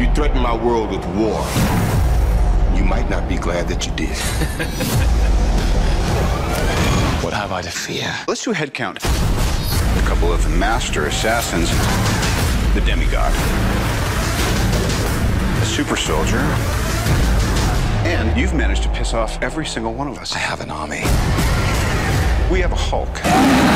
You threatened my world with war. You might not be glad that you did. What have I to fear? Let's do a head count. A couple of master assassins, the demigod, a super soldier, and you've managed to piss off every single one of us. I have an army. We have a Hulk.